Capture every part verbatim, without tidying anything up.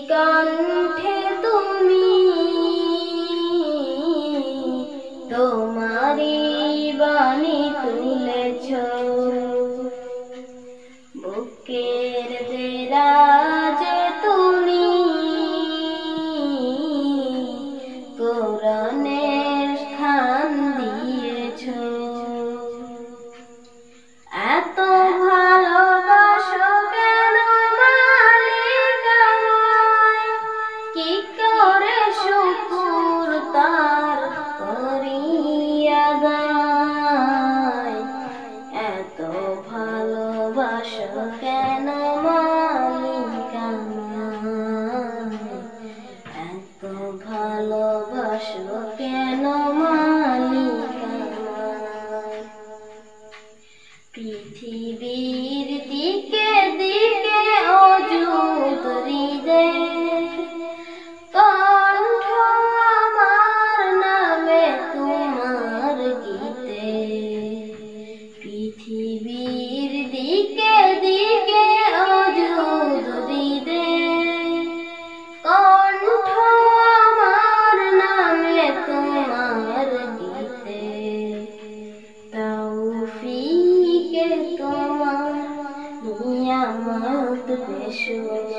কণ্ঠে তুমি তোমারি বাণী তুলেছ, বুকের দেরাজে তুমি কোরআনের স্থান দিয়েছ। এত ভালোবাসো কেন মালিক আমায়, কি করে শুকর তার করিয়া গায়। এত ভালোবাসো কেন মালিক আমায়, এত ভালোবাসো কেন মালিক আমায়। পৃথিবীর দিকে দিকে অযুত হৃদয়, কণ্ঠ আমার নামে তোমার গীতে। পৃথিবীর দিকে দিকে অযুত হৃদয়, কণ্ঠ আমার নামে তোমার গীতে। তৌফিকে তোমার নিয়ামত বেশি,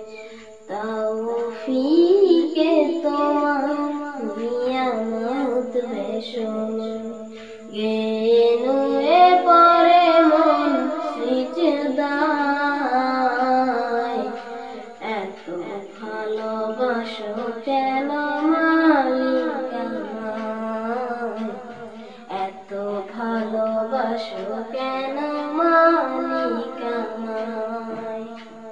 তৌফিকে তোমার নিয়ামত বেশি। গেনুয়ে পরে মন সিজদায়, এত ভালোবাসো কেন মালিক আমায়, এত ভালোবাসো কেন মালিক আমায়।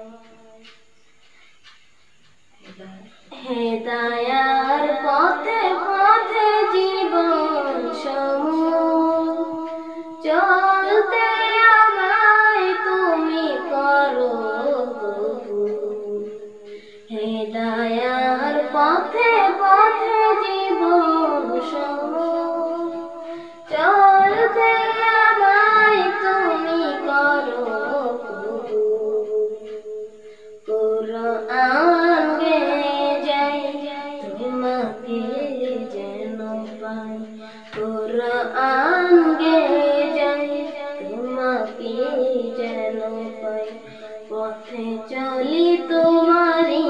হেদায়ার পথে পথে জীবন সমূহ চলতে আমায় তুমি করো কবুল। হেদায়ার পথে পথে জীবন সমূহ চলতে আমায় তুমি করো কবুল। কুরআন গে যাই তোমাকে যেন পাই, কুরআন গে যাই তোমাকে যেন পাই। পথে চলি তোমারি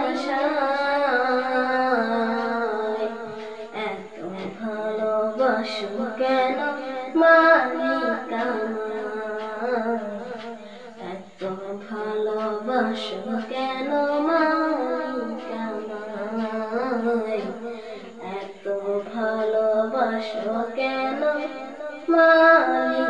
আশায়, এত ভালোবাসো কেন মালিক আমায়, এত ভালোবাসো কেন মালিক আমায়, এত ভালোবাসো কেন মালিক।